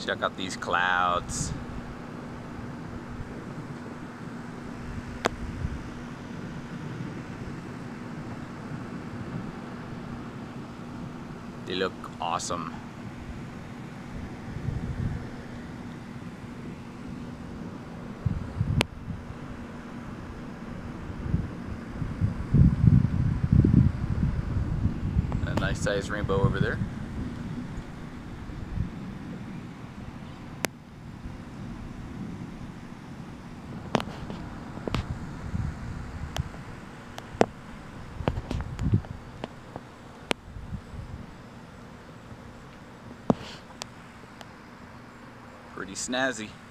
Check out these clouds. They look awesome. A nice sized rainbow over there. Pretty snazzy.